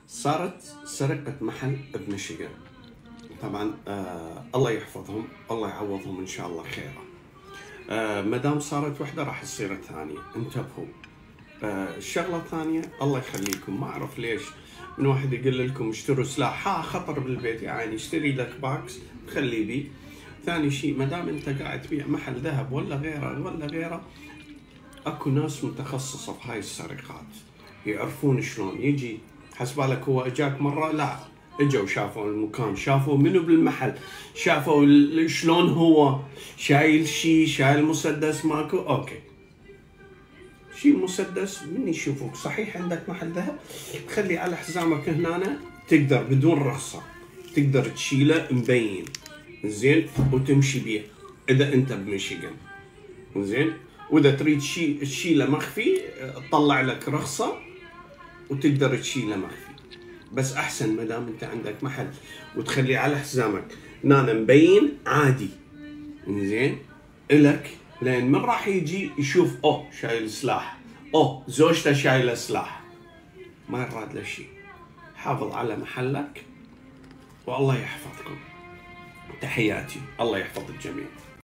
صارت سرقة محل بميشيغان. طبعا الله يحفظهم، الله يعوضهم ان شاء الله خيره. ما دام صارت وحده راح تصير الثانيه، انتبهوا. الشغله الثانيه الله يخليكم، ما اعرف ليش من واحد يقول لكم اشتروا سلاح، خطر بالبيت، يعني اشتري لك باكس خلي بيه. ثاني شيء، ما دام انت قاعد تبيع محل ذهب ولا غيره، اكو ناس متخصصه في هاي السرقات، يعرفون شلون يجي. حسبالك هو اجاك مره، لا، اجوا شافوا المكان، شافوا منو بالمحل، شافوا شلون هو شايل شايل مسدس ماكو، اوكي شيل مسدس من يشوفوك. صحيح عندك محل ذهب، تخلي على حزامك هنا، تقدر بدون رخصه تقدر تشيله مبين، زين، وتمشي بيه اذا انت بميشيغان، زين. واذا تريد تشيله مخفي تطلع لك رخصه وتقدر تشيله مخفي. بس احسن ما دام انت عندك محل وتخليه على حزامك هنا مبين عادي، زين الك، لان من راح يجي يشوف شايل سلاح، زوجته شايله سلاح، ما يراد له شيء. حافظ على محلك والله يحفظكم. تحياتي، الله يحفظ الجميع.